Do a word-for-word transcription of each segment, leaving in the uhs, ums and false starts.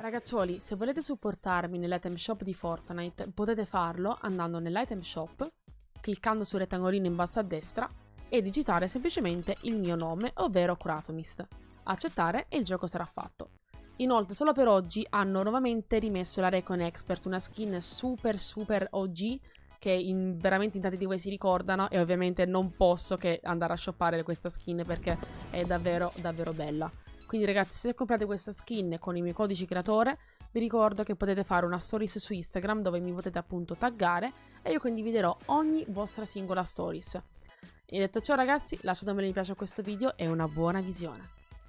Ragazzuoli, se volete supportarmi nell'item shop di Fortnite, potete farlo andando nell'item shop, cliccando sul rettangolino in basso a destra e digitare semplicemente il mio nome, ovvero Kratomist. Accettare e il gioco sarà fatto. Inoltre, solo per oggi hanno nuovamente rimesso la Recon Expert, una skin super super O G che in, veramente in tanti di voi si ricordano, e ovviamente non posso che andare a shoppare questa skin perché è davvero davvero bella. Quindi ragazzi, se comprate questa skin con i miei codici creatore, vi ricordo che potete fare una stories su Instagram dove mi potete appunto taggare e io condividerò ogni vostra singola stories. E detto ciò ragazzi, lasciate un mi piace a questo video e una buona visione.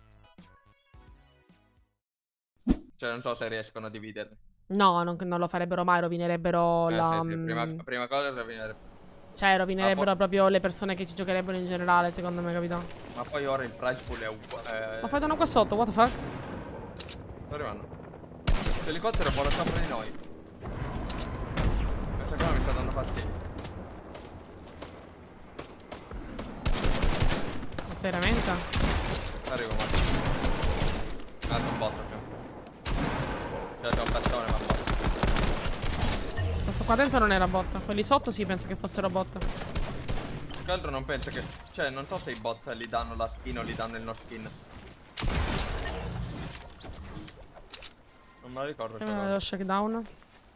Cioè non so se riescono a dividerli. No, non, non lo farebbero mai, rovinerebbero Eh, la... sì, sì, prima, prima cosa rovinerebbero. Cioè, rovinerebbero Ah, proprio le persone che ci giocherebbero in generale, secondo me, capito? Ma poi ora il price pool è uguale. Eh... Ma fai uno qua sotto, what the fuck? Sto arrivando. L'elicottero vola sopra di noi. Questa cosa mi sta dando fastidio. Ma seriamente? Arrivo, ma. Ah, sono botto più. Cioè c'è un pettone, ma botto. Questo qua dentro non era botta. Quelli sotto sì, penso che fossero botta. Che altro non penso che. Cioè, non so se i bot li danno la skin o li danno il no skin. Non me la ricordo. Prima lo shakedown.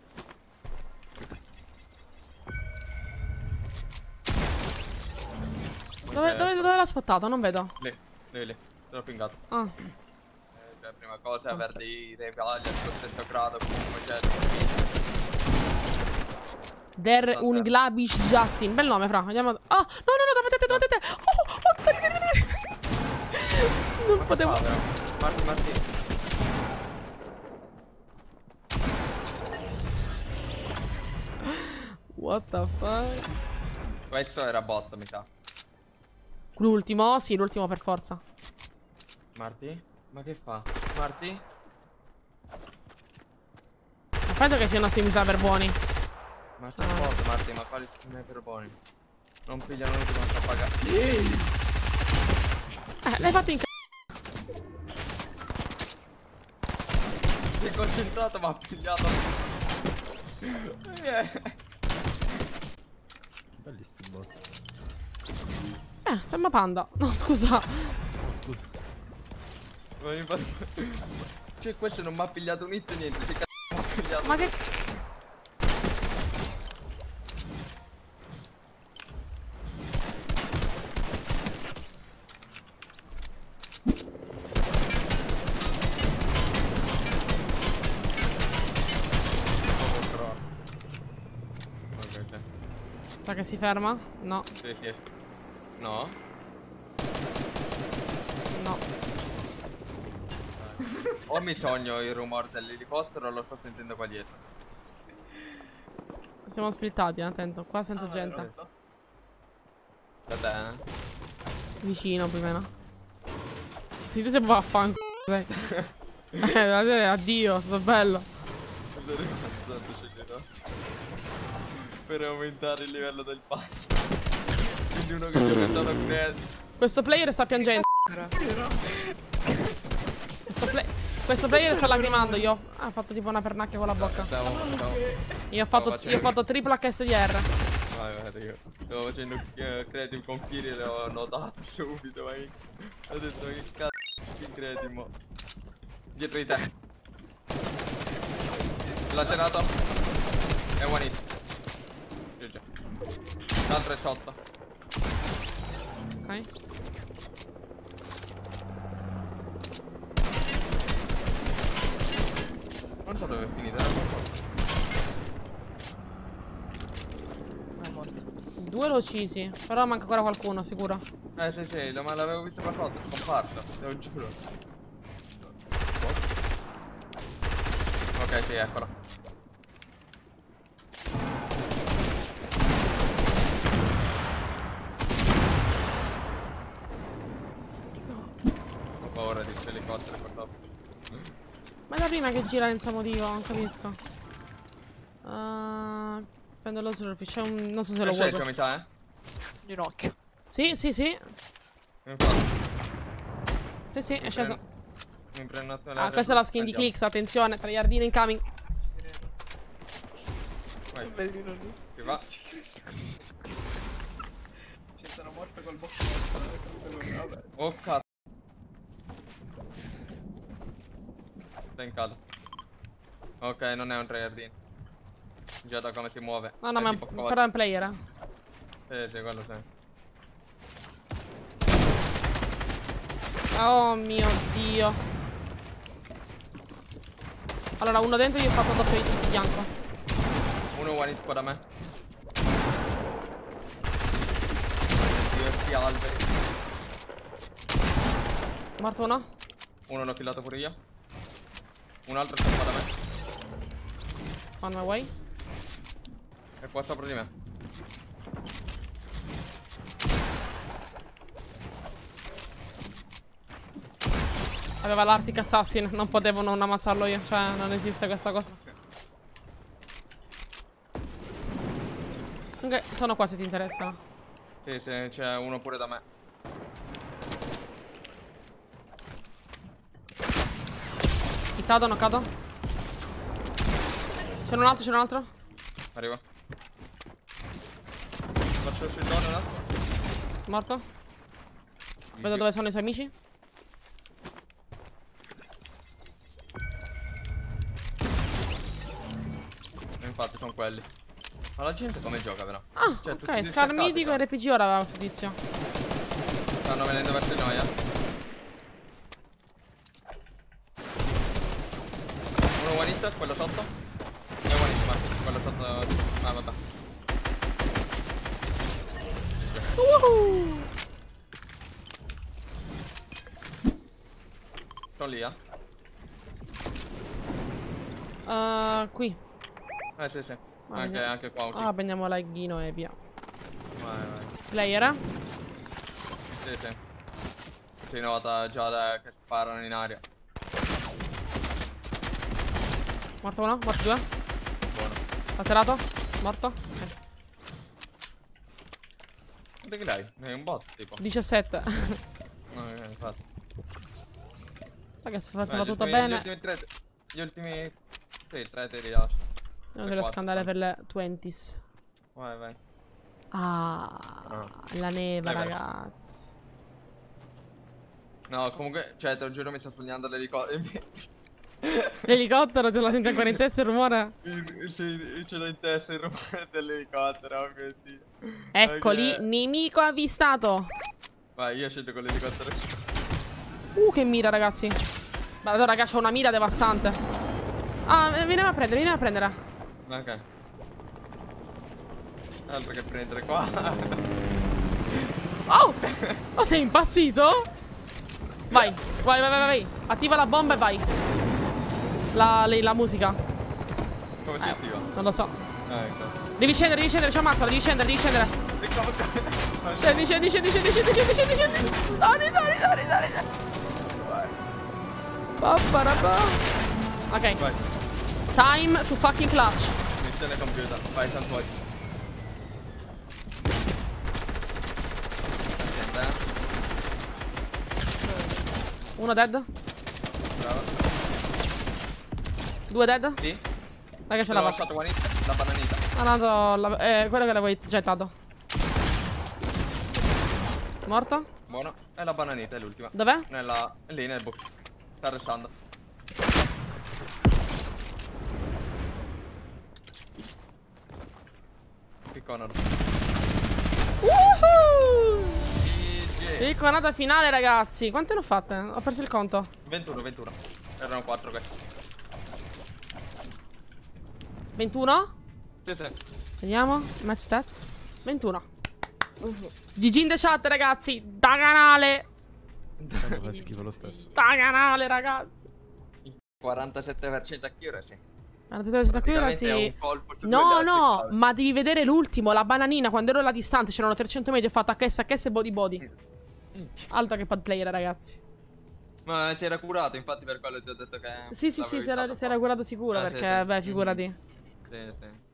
Dove, dove, dove l'ha spottato? Non vedo. Lì, lì, lì. Sono pingato. Ah. Eh, cioè, prima cosa è avere dei rivali al tuo stesso grado. Comunque c'è. Der Unglaublich Justin. Bel nome, fra. Andiamo. Ah, no, no, no, davanti a te, davanti a te. Oh, oh, dai, dai, dai. Non potevo. Marti, Marti. What the fuck? Questo era bot, mi sa. L'ultimo? Sì, l'ultimo per forza. Marti? Ma che fa? Marti? Non penso che siano semiserver buoni. Marti, ah. bot, Marti, ma quali semiserver buoni? Non pigliano nulla, non so pagare. Eh, l'hai fatto in c***o. Si è concentrato ma ha pigliato. Yeah. Bellissimo bot. Eh, sembra panda. No, scusa. Oh, scusa. Ma mi pare... Cioè questo non mi ha pigliato un hit niente. Si c***o mi ha pigliato. Ma che... Sa che si ferma? No. Sì, sì. No? No. O mi sogno il rumore dell'elicottero o lo sto sentendo qua dietro. Siamo splittati, attento. Qua sento ah, gente. Da te, eh? Vicino più o meno. Si tu sei vaffanculo. Eh, addio, sto bello. Per aumentare il livello del pass. Quindi uno che ci ha pensato a creare. Questo player sta piangendo. Questo, play Questo player sta lacrimando. Io ho ah, fatto tipo una pernacchia con la bocca. Stavo, stavo, io, ho fatto, io ho fatto tripla H S D R. Vai, guarda, io stavo facendo uh, creative con Kiri e l'ho notato subito. Ma ho detto che cazzo che creative mo. Dietro di te. Lacerato. E one hit. L'altro è sotto. Ok. Non so dove è finita. È morto. Due l'ho uccisi. Però manca ancora qualcuno, sicuro. Eh sì sì, ma l'avevo visto qua sotto, è scomparso. Te lo giuro. Ok, sì, eccolo. Ho paura di questo elicottero qua sopra. Ma è da prima che gira senza motivo, non capisco. Uh, prendo lo surf, c'è un... non so se lo vuoi. Mi sa, eh? Ginocchio. Sì, sì, sì. Infatti. Sì, sì, è sceso. Mi prendo un attimo Ah, questa è la skin di Clix, attenzione, tryhardino incoming. Vai. Bellino lì. Che va? Ci sono morto col box. Vabbè. Oh cazzo. Sta in casa. Ok, non è un tryhardino. Già da come si muove. No, no, È ma tipo quad. però è un player. eh. Sì, sì, quello sì. Oh mio Dio. Allora, uno dentro, io ho fatto doppio hit di bianco. Uno one hit qua da me. Diversi alberi. Morto uno. Uno l'ho killato pure io. Un altro sta qua da me. On my way. E qua sopra di me. Aveva l'Arctic Assassin, non potevo non ammazzarlo io. Cioè, non esiste questa cosa. Ok, sono qua se ti interessa. Sì, sì, c'è uno pure da me. Hittato, knoccato. C'è un altro, c'è un altro. Arriva. Faccio il shieldone un attimo. Morto. Vedo dove sono i suoi amici. Infatti sono quelli. Ma la gente come gioca però? Ah, Cioè, tutti ok, distaccati, Scarmitico cioè. e R P G ora aveva questo tizio. Stanno venendo verso di noi, eh. Uno one hit, quello sotto. E one hit, ma quello sotto. Ah, vabbè. Woohoo! Sono lì, eh. Uh, qui. Eh sì, sì. Ah, Anche, vediamo. anche qua. un Ah, prendiamo l'aghino e via. kick. Vai, vai. Player, eh? Sì, sì. Si nota già da che sparano in aria. Morto uno, morto due. Buono. Alterato. Morto. Ok. Quanto che lei? È un bot, tipo. diciassette. No, eh, infatti. Raga, se Beh, fa gli tutto ultimi- bene. Gli ultimi tre. Gli ultimi. Sì, tre te li lascio. Non delle quattro, scandale quattro. per le ventis. Vai, vai. Ah, la neve, Vai, vai. ragazzi. No, comunque, cioè, te lo giuro, mi sto sognando l'elicottero. L'elicottero, te lo senti ancora in testa il rumore? Sì, ce l'ho in testa il rumore dell'elicottero, oh mio Dio. Eccoli, Ok. nemico avvistato. Vai, io scelgo con l'elicottero. Uh, che mira, ragazzi. Guarda, raga, c'ho una mira devastante. Ah, vieni a prendere, vieni a prendere. Ok. Altro che prendere qua. Oh! Ma sei impazzito? Vai, vai, vai, vai, vai. Attiva la bomba e vai. La, la, la musica. Come si attiva? Non lo so. Ah, ecco. Devi scendere, devi scendere, ci ammazza, devi scendere, devi scendere. Scendi, scendi, scendi, scendi, scendi, scendi, scendi, scendi. Dai, dai, dai, dai, dai. Papparapà. Ok. Vai. Time to fucking clutch. Missione compiuta. Vai, tanto vuoi. Attenta, eh. Uno dead. Brava. Due dead. Sì. Raga, ce L'ho l'ha fatta. lasciato one hit, la bananita. Ha dato la- eh, quello che l'avevo gettato. Morto? Buono. E la bananita è l'ultima. Dov'è? Nella. Lì nel buco. Sta restando. Picconalo. Woohoo! G G. Picconata finale, ragazzi. Quante ne ho fatte? Ho perso il conto. ventuno, ventuno. Erano quattro questi. ventuno? Sì, sì. Vediamo. Match stats. ventuno. G G in the chat, ragazzi. Da canale. Tanto fa schifo lo stesso. Da canale, ragazzi. quarantasette per cento accuracy. Guardate questa qui, ora Praticamente è sì. un colpo su No, due, gli no, altri- ma devi vedere l'ultimo, la bananina. Quando ero là distante, c'erano trecento metri. Ho fatto H S H S e body body. Altro che pad player, ragazzi. Ma si era curato, infatti per quello ti ho detto che... Sì, sì, sì, l'avevo si era, aiutato si era un po'. curato sicuro. Ah, sì, perché, sì. beh, figurati. Sì, sì.